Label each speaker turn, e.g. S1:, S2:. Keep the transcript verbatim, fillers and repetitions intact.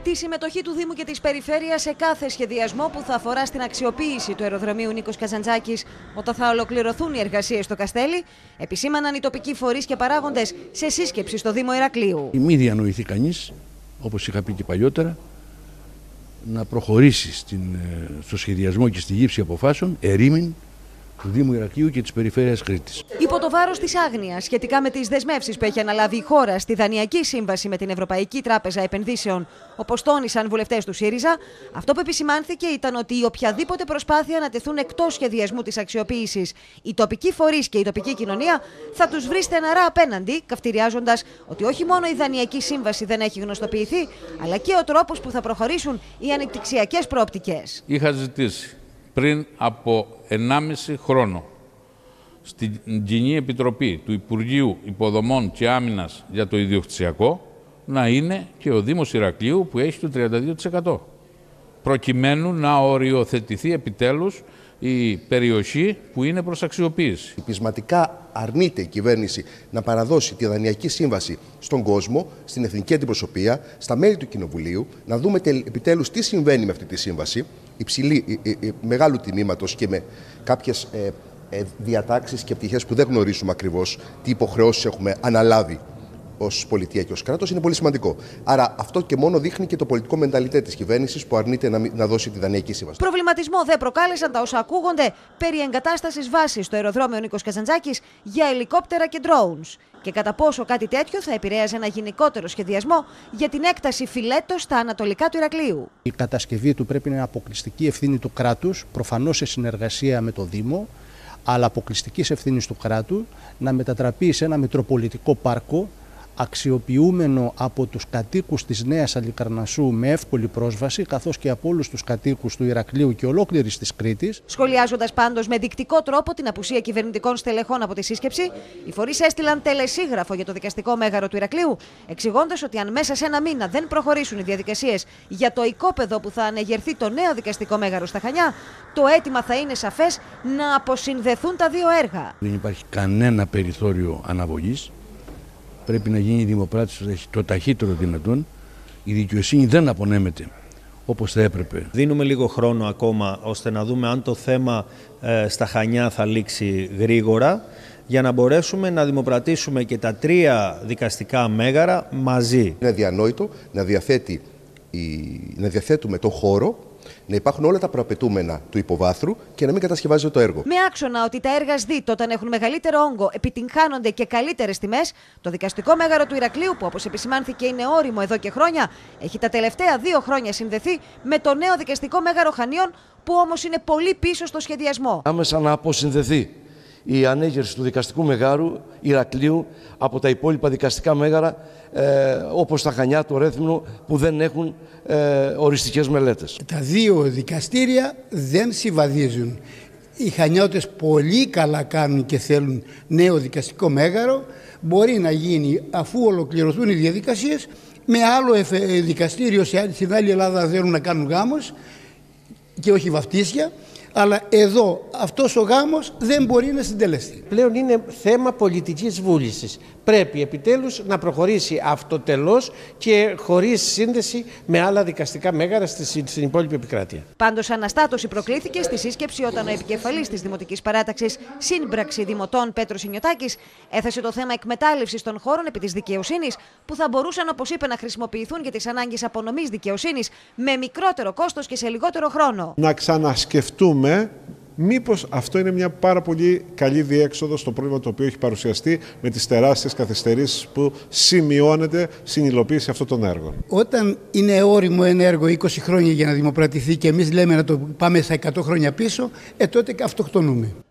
S1: Τη συμμετοχή του Δήμου και της Περιφέρειας σε κάθε σχεδιασμό που θα αφορά στην αξιοποίηση του αεροδρομίου Νίκος Καζαντζάκης όταν θα ολοκληρωθούν οι εργασίες στο Καστέλι, επισήμαναν οι τοπικοί φορείς και παράγοντες σε σύσκεψη στο Δήμο Ηρακλείου.
S2: Μη διανοηθεί κανείς, όπως είχα πει και παλιότερα, να προχωρήσει στην, στο σχεδιασμό και στη γύψη αποφάσεων ερήμην του Δήμου Ηρακλείου και της Περιφέρειας Κρήτης.
S1: Υπό το βάρος της άγνοιας σχετικά με τις δεσμεύσεις που έχει αναλάβει η χώρα στη δανειακή σύμβαση με την Ευρωπαϊκή Τράπεζα Επενδύσεων, όπως τόνισαν βουλευτές του ΣΥΡΙΖΑ, αυτό που επισημάνθηκε ήταν ότι η οποιαδήποτε προσπάθεια να τεθούν εκτός σχεδιασμού της αξιοποίησης οι τοπικοί φορείς και η τοπική κοινωνία θα τους βρει στεναρά απέναντι, καυτηριάζοντας ότι όχι μόνο η δανειακή σύμβαση δεν έχει γνωστοποιηθεί, αλλά και ο τρόπος που θα προχωρήσουν οι ανεπτυξιακές προοπτικές.
S3: Είχα ζητήσει πριν από ενάμιση χρόνο στην Κοινή Επιτροπή του Υπουργείου Υποδομών και Άμυνας για το ιδιοκτησιακό να είναι και ο Δήμος Ηρακλείου που έχει το τριάντα δύο τοις εκατό, προκειμένου να οριοθετηθεί επιτέλους η περιοχή που είναι προς αξιοποίηση.
S4: Πεισματικά αρνείται η κυβέρνηση να παραδώσει τη δανειακή σύμβαση στον κόσμο, στην εθνική αντιπροσωπεία, στα μέλη του Κοινοβουλίου, να δούμε επιτέλους τι συμβαίνει με αυτή τη σύμβαση, υψηλή, ε, ε, μεγάλου τιμήματος και με κάποιες ε, ε, διατάξεις και πτυχές που δεν γνωρίζουμε ακριβώς τι υποχρεώσεις έχουμε αναλάβει ως πολιτεία και ως κράτος, είναι πολύ σημαντικό. Άρα αυτό και μόνο δείχνει και το πολιτικό μενταλιτέ της κυβέρνησης που αρνείται να, να δώσει τη δανειακή σύμβαση.
S1: Προβληματισμό δεν προκάλεσαν τα όσα ακούγονται περί εγκατάστασης βάσης στο αεροδρόμιο Νίκος Καζαντζάκης για ελικόπτερα και drones. Και κατά πόσο κάτι τέτοιο θα επηρέαζε ένα γενικότερο σχεδιασμό για την έκταση φιλέτο στα ανατολικά του Ηρακλείου.
S5: Η κατασκευή του πρέπει να είναι αποκλειστική ευθύνη του κράτους, προφανώς σε συνεργασία με το Δήμο, αλλά αποκλειστικής ευθύνης του κράτους, να μετατραπεί σε ένα μητροπολιτικό πάρκο, αξιοποιούμενο από τους κατοίκους της Νέας Αλλικαρνασσού με εύκολη πρόσβαση, καθώς και από όλους τους κατοίκους του Ηρακλείου και ολόκληρης της Κρήτης.
S1: Σχολιάζοντας πάντως με δεικτικό τρόπο την απουσία κυβερνητικών στελεχών από τη σύσκεψη, οι φορείς έστειλαν τελεσίγραφο για το δικαστικό μέγαρο του Ηρακλείου, εξηγώντας ότι αν μέσα σε ένα μήνα δεν προχωρήσουν οι διαδικασίες για το οικόπεδο που θα ανεγερθεί το νέο δικαστικό μέγαρο στα Χανιά, το αίτημα θα είναι σαφές να αποσυνδεθούν τα δύο έργα.
S2: Δεν υπάρχει κανένα περιθώριο αναβολής. Πρέπει να γίνει η δημοπράτηση το ταχύτερο δυνατόν. Η δικαιοσύνη δεν απονέμεται όπως θα έπρεπε.
S6: Δίνουμε λίγο χρόνο ακόμα ώστε να δούμε αν το θέμα ε, στα Χανιά θα λήξει γρήγορα για να μπορέσουμε να δημοπρατήσουμε και τα τρία δικαστικά μέγαρα μαζί.
S4: Είναι διανόητο να, διαθέτει η... να διαθέτουμε το χώρο, να υπάρχουν όλα τα προαπαιτούμενα του υποβάθρου και να μην κατασκευάζεται το έργο.
S1: Με άξονα ότι τα έργα ΣΔΙΤ όταν έχουν μεγαλύτερο όγκο επιτυγχάνονται και καλύτερες τιμές, το δικαστικό μέγαρο του Ηρακλείου, που όπως επισημάνθηκε είναι όριμο εδώ και χρόνια, έχει τα τελευταία δύο χρόνια συνδεθεί με το νέο δικαστικό μέγαρο Χανίων, που όμως είναι πολύ πίσω στο σχεδιασμό.
S7: Άμεσα να αποσυνδεθεί η ανέγερση του δικαστικού μεγάρου Ηρακλείου από τα υπόλοιπα δικαστικά μέγαρα, ε, όπως τα Χανιά, το Ρέθυμνο, που δεν έχουν ε, οριστικές μελέτες.
S8: Τα δύο δικαστήρια δεν συμβαδίζουν. Οι Χανιώτες πολύ καλά κάνουν και θέλουν νέο δικαστικό μέγαρο. Μπορεί να γίνει αφού ολοκληρωθούν οι διαδικασίες με άλλο δικαστήριο στην άλλη Ελλάδα θέλουν να κάνουν γάμος και όχι βαφτίσια. Αλλά εδώ αυτός ο γάμος δεν μπορεί να συντελεστεί.
S9: Πλέον είναι θέμα πολιτικής βούλησης. Πρέπει επιτέλους να προχωρήσει αυτοτελώς και χωρίς σύνδεση με άλλα δικαστικά μέγαρα στην υπόλοιπη επικράτεια.
S1: Πάντως αναστάτωση προκλήθηκε στη σύσκεψη όταν ο επικεφαλής της Δημοτικής Παράταξης Σύμπραξη Δημοτών Πέτρος Ινιωτάκης έθεσε το θέμα εκμετάλλευσης των χώρων επί της δικαιοσύνης που θα μπορούσαν, όπως είπε, να χρησιμοποιηθούν για τις ανάγκες απονομής δικαιοσύνης με μικρότερο κόστος και σε λιγότερο χρόνο.
S10: Να ξανασκεφτούμε μήπως αυτό είναι μια πάρα πολύ καλή διέξοδο στο πρόβλημα το οποίο έχει παρουσιαστεί με τις τεράστιες καθυστερήσεις που σημειώνεται στην υλοποίηση αυτών των έργων.
S8: Όταν είναι όριμο ένα έργο είκοσι χρόνια για να δημοπρατηθεί και εμείς λέμε να το πάμε στα εκατό χρόνια πίσω, ε, τότε αυτοκτονούμε.